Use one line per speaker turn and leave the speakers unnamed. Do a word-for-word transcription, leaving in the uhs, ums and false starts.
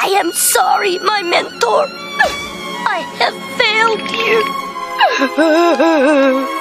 I am sorry, my mentor. I have failed you.